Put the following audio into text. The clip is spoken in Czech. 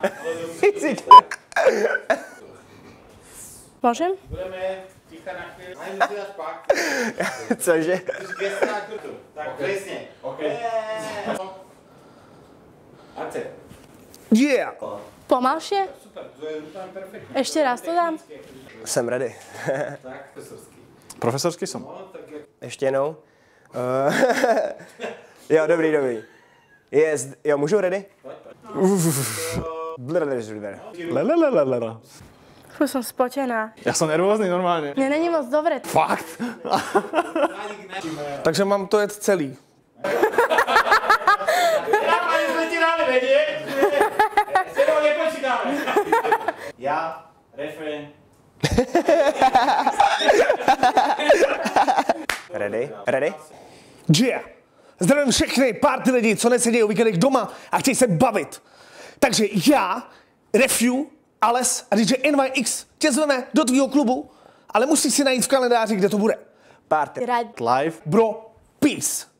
Můžem? Budeme ticha na chvíli. Mají musí dát pak. Cože? Tak přesně. Okay. Arte. Yeah! Pomalšie? Super, to je úplně perfektní. Ještě raz to dám. Jsem ready. Tak, profesorský. Profesorský jsem. No, tak jak... Ještě jednou. Jo, dobrý. Yes, jo, můžu ready? Lelelelelele. Fú, jsem spotená. Já jsem nervózní normálně. Mně není moc dobré. Fakt? Takže mám to jet celý. Ani jsme ti dáme vědět, že se to nepočítáme. Já, refren. Ready? Yeah. Zdravím všechny party lidi, co nesedí o víkendech doma a chtějí se bavit. Takže já, Refu, Ales a DJ NYX tě zveme do tvýho klubu, ale musíš si najít v kalendáři, kde to bude. Party. Rád. Live. Bro, peace.